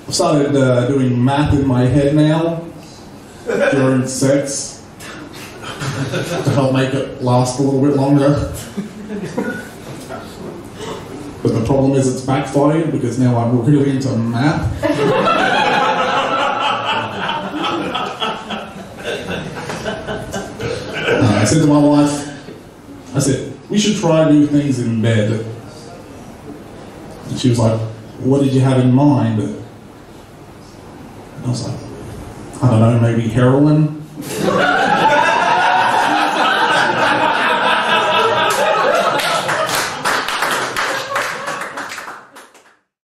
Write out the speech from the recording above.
I've started doing math in my head now during sex to help make it last a little bit longer. But the problem is it's backfired because now I'm really into math. I said to my wife, I said, we should try new things in bed. And she was like, what did you have in mind? And I was like, I don't know, maybe heroin?